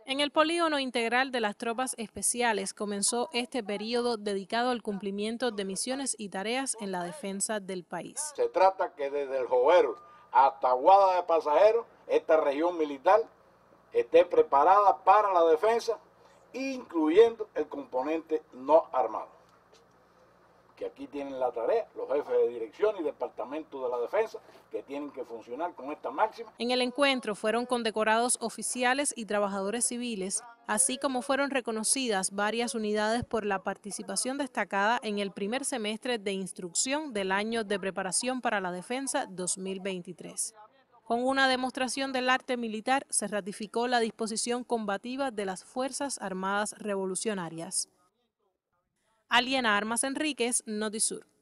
En el polígono integral de las tropas especiales comenzó este periodo dedicado al cumplimiento de misiones y tareas en la defensa del país. Se trata que desde el Jovero hasta Guada de Pasajeros, esta región militar esté preparada para la defensa, incluyendo el componente no armado. Que aquí tienen la tarea los jefes de dirección y departamento de la defensa, que tienen que funcionar con esta máxima. En el encuentro fueron condecorados oficiales y trabajadores civiles, así como fueron reconocidas varias unidades por la participación destacada en el primer semestre de instrucción del año de preparación para la defensa 2023. Con una demostración del arte militar se ratificó la disposición combativa de las Fuerzas Armadas Revolucionarias. Aliena Armas Enríquez, Notisur.